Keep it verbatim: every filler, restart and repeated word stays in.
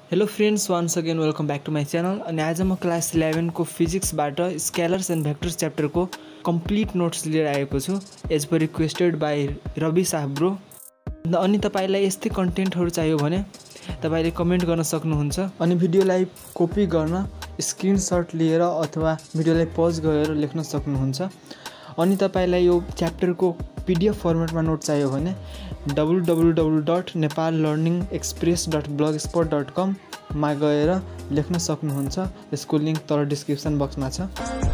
Hello friends, once again welcome back to my channel. अनि आज म क्लास इलेवन को फिजिक्सबाट स्केलर्स एंड भेक्टर्स चैप्टर को कंप्लीट नोट्स लिएर आएको छु as per requested by Ravi साहब ब्रो। अनि तपाईलाई यस्तै कन्टेन्टहरु चाहियो भने तपाईले कमेन्ट गर्न सक्नुहुन्छ। अनि भिडियोलाई कपी गर्न स्क्रिनशट लिएर अथवा भिडियोलाई पज गरेर लेख्न सक्नुहुन्छ। अनि तपाईलाई यो च्याप्टरको पीडीएफ फर्मेटमा नोट चाहियो भने W W W dot Nepal learning express dot blogspot dot com मा गएर लेख्न सक्नुहुन्छ। यसको लिंक तल डिस्क्रिप्सन बक्समा छ।